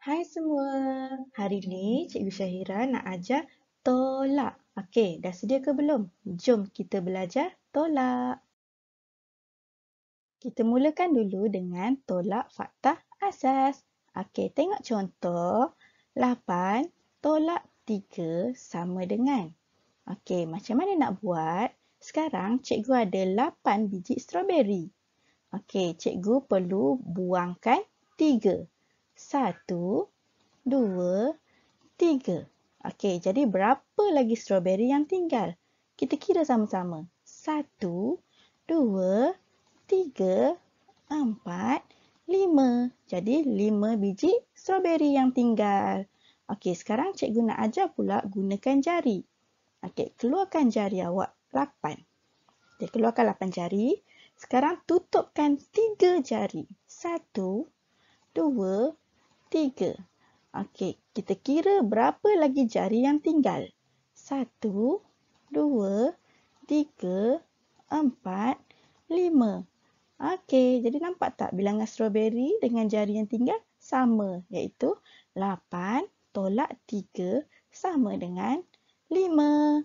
Hai semua, hari ini Cikgu Syahira nak ajar tolak. Okey, dah sedia ke belum? Jom kita belajar tolak. Kita mulakan dulu dengan tolak faktah asas. Okey, tengok contoh. 8 tolak 3 sama dengan. Okey, macam mana nak buat? Sekarang cikgu ada 8 biji strawberry. Okey, cikgu perlu buangkan 3. 1, 2, 3. Okey, jadi berapa lagi strawberry yang tinggal? Kita kira sama-sama. 1, 2, 3, 4, 5. Jadi 5 biji strawberry yang tinggal. Okey, sekarang cikgu nak ajar pula gunakan jari. Okey, keluarkan jari awak 8. Okey, keluarkan 8 jari. Sekarang tutupkan 3 jari. 1, 2, 3. Okey, kita kira berapa lagi jari yang tinggal. 1, 2, 3, 4, 5. Okey, jadi nampak tak bilangan strawberry dengan jari yang tinggal sama, iaitu 8 tolak 3 sama dengan 5.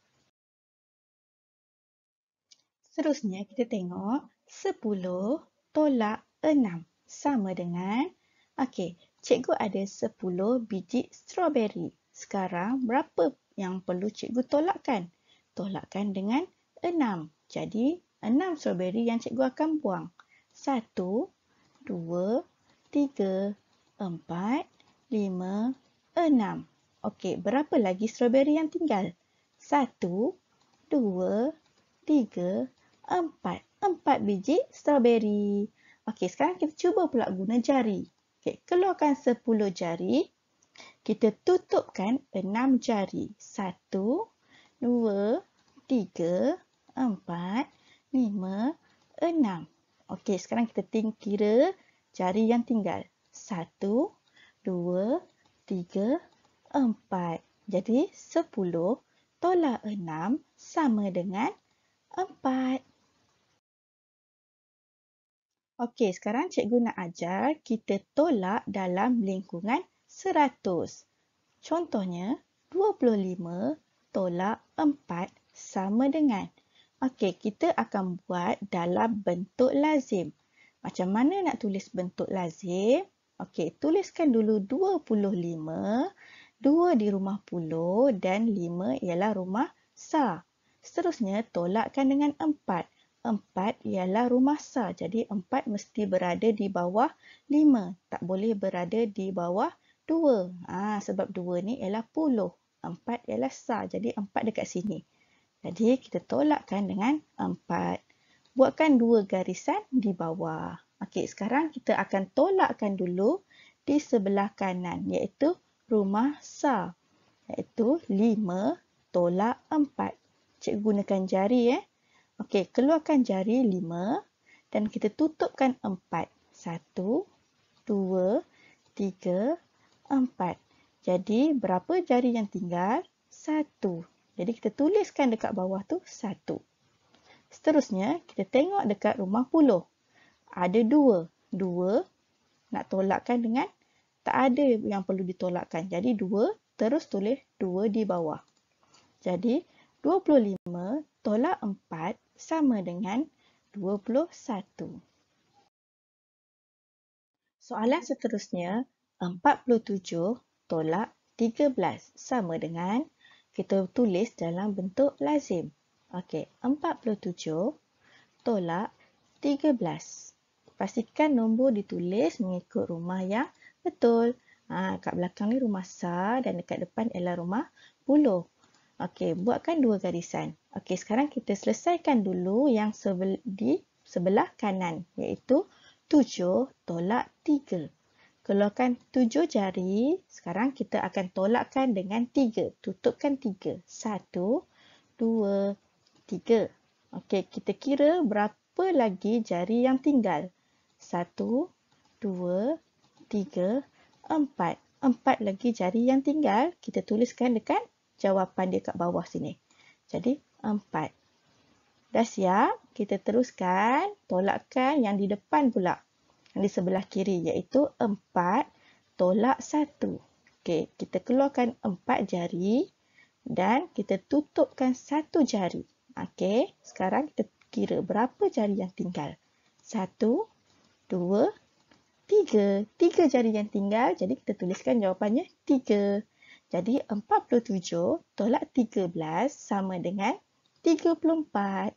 Seterusnya kita tengok 10 tolak 6 sama dengan. Okey, cikgu ada 10 biji strawberry. Sekarang berapa yang perlu cikgu tolakkan? Tolakkan dengan 6. Jadi 6 strawberry yang cikgu akan buang. 1, 2, 3, 4, 5, 6. Okey, berapa lagi strawberry yang tinggal? 1, 2, 3, 4. 4 biji strawberry. Okey, sekarang kita cuba pula guna jari. Okey, keluarkan 10 jari. Kita tutupkan 6 jari. 1, 2, 3, 4, 5, 6. Okey, sekarang kita kira jari yang tinggal. 1, 2, 3, 4. Jadi 10 tolak 6 sama dengan 4. Okey, sekarang cikgu nak ajar kita tolak dalam lingkungan 100. Contohnya, 25 tolak 4 sama dengan. Okey, kita akan buat dalam bentuk lazim. Macam mana nak tulis bentuk lazim? Okey, tuliskan dulu 25, 2 di rumah puluh dan 5 ialah rumah sa. Seterusnya, tolakkan dengan 4. 4 ialah rumah sa. Jadi 4 mesti berada di bawah 5. Tak boleh berada di bawah 2. Sebab 2 ni ialah puluh. 4 ialah sa. Jadi 4 dekat sini. Jadi kita tolakkan dengan 4. Buatkan 2 garisan di bawah. Okey, sekarang kita akan tolakkan dulu di sebelah kanan, iaitu rumah sa. Iaitu 5 tolak 4. Cikgu gunakan jari. Okey, keluarkan jari 5 dan kita tutupkan 4. 1, 2, 3, 4. Jadi, berapa jari yang tinggal? 1. Jadi, kita tuliskan dekat bawah tu 1. Seterusnya, kita tengok dekat rumah puluh. Ada 2. 2 nak tolakkan dengan tak ada yang perlu ditolakkan. Jadi, 2 terus tulis 2 di bawah. Jadi, 25 tolak 4 sama dengan 21. Soalan seterusnya, 47 tolak 13 sama dengan. Kita tulis dalam bentuk lazim. Okey, 47 tolak 13. Pastikan nombor ditulis mengikut rumah yang betul. Kat belakang ni rumah sa dan dekat depan ialah rumah puluh. Okey, buatkan 2 garisan. Okey, sekarang kita selesaikan dulu yang di sebelah kanan, iaitu 7 tolak 3. Keluarkan 7 jari. Sekarang kita akan tolakkan dengan 3. Tutupkan 3. 1, 2, 3. Okey, kita kira berapa lagi jari yang tinggal. 1, 2, 3, 4. 4 lagi jari yang tinggal. Kita tuliskan dekat jawapan dia kat bawah sini. Jadi, 4. Dah siap? Kita teruskan. Tolakkan yang di depan pula. Yang di sebelah kiri, iaitu 4 tolak 1. Okey, kita keluarkan 4 jari dan kita tutupkan 1 jari. Okey, sekarang kita kira berapa jari yang tinggal. 1, 2, 3. 3 jari yang tinggal, jadi kita tuliskan jawapannya 3. Jadi 47 tolak 13 sama dengan 34.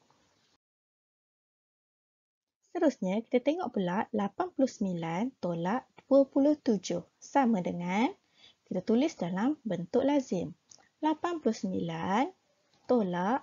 Seterusnya, kita tengok pula 89 tolak 27 sama dengan, kita tulis dalam bentuk lazim. 89 tolak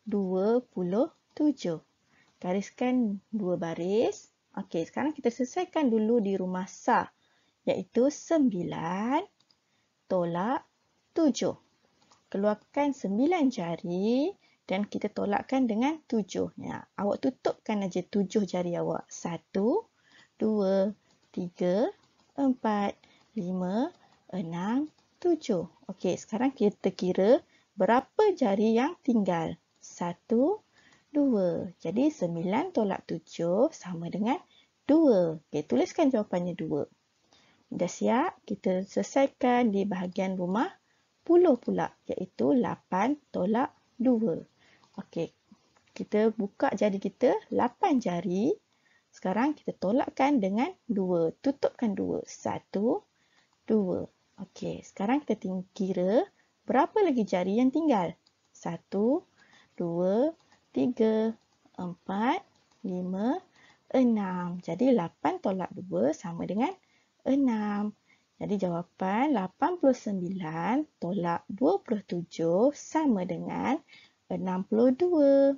27. Gariskan 2 baris. Okey, sekarang kita selesaikan dulu di rumah sah, iaitu 9 tolak 7. Keluarkan 9 jari dan kita tolakkan dengan 7. Ya, awak tutupkan aja 7 jari awak. 1, 2, 3, 4, 5, 6, 7. Okey, sekarang kita kira berapa jari yang tinggal. 1, 2. Jadi 9 tolak 7 sama dengan 2. Okey, tuliskan jawapannya 2. Dah siap? Kita selesaikan di bahagian rumah puluh pula, iaitu 8 tolak 2. Okey, kita buka jari kita 8 jari. Sekarang kita tolakkan dengan 2. Tutupkan 2. 1, 2. Okey, sekarang kita kira berapa lagi jari yang tinggal. 1, 2, 3, 4, 5, 6. Jadi 8 tolak 2 sama dengan 6. Jadi jawapan 89 tolak 27 sama dengan 62.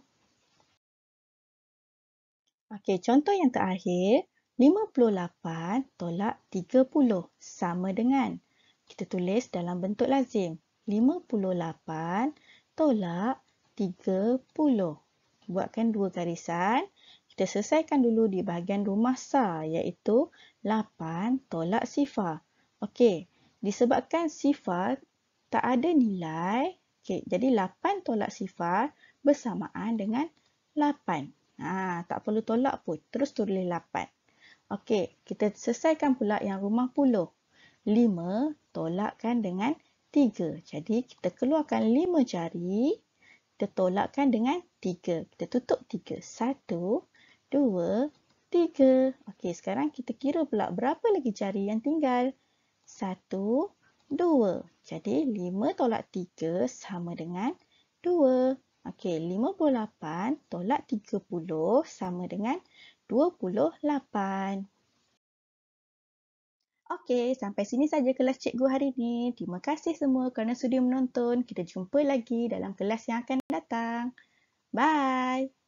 Okey, contoh yang terakhir, 58 tolak 30 sama dengan. Kita tulis dalam bentuk lazim. 58 tolak 30. Buatkan 2 garisan. Kita selesaikan dulu di bahagian rumah sah, iaitu 8 tolak sifar. Okey, disebabkan sifar tak ada nilai, jadi 8 tolak sifar bersamaan dengan 8. Tak perlu tolak pun, terus tulis 8. Okey, kita selesaikan pula yang rumah puluh. 5 tolakkan dengan 3. Jadi kita keluarkan 5 jari, kita tolakkan dengan 3. Kita tutup 3. 1, 2, 3. Okey, sekarang kita kira pula berapa lagi jari yang tinggal. 1, 2. Jadi 5 tolak 3 sama dengan 2. Okey, 58 tolak 30 sama dengan 28. Okey, sampai sini saja kelas cikgu hari ini. Terima kasih semua kerana sudi menonton. Kita jumpa lagi dalam kelas yang akan datang. Bye!